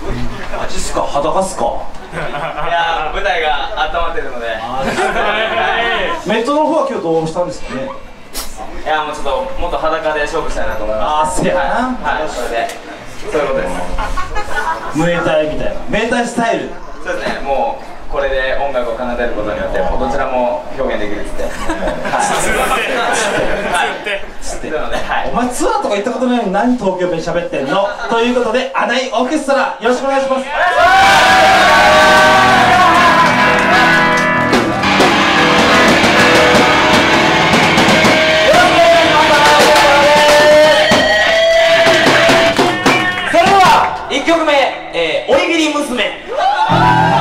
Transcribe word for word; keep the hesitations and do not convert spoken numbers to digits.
マジっすか、裸っすか。 いやー、舞台が温まってるので。 メットの方は今日どうしたんですかね。 いやー、もうちょっともっと裸で勝負したいなと思います。 あー、せやな。 はい、それでそういうことです。 ムエタイみたいな、ムエタイスタイル。 そうですね、もうこれで音楽を奏でることによってもうどちらも表現できるっつって。はい。つってなので、はい。 お前ツアーとか行ったことないのに何東京弁喋ってんのということで、アナイオーケストラよろしくお願いします。それではいっきょくめ、えー、おにぎり娘。